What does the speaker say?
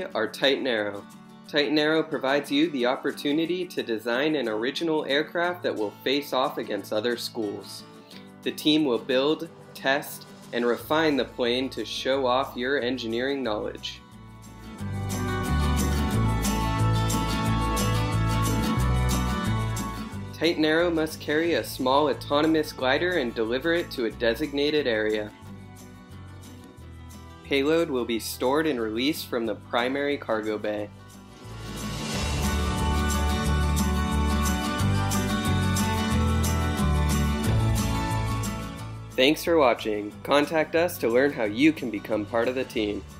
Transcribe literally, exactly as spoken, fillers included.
are Titan Aero. Titan Aero provides you the opportunity to design an original aircraft that will face off against other schools. The team will build, test, and refine the plane to show off your engineering knowledge. Titan Aero must carry a small autonomous glider and deliver it to a designated area. Payload will be stored and released from the primary cargo bay. Thanks for watching. Contact us to learn how you can become part of the team.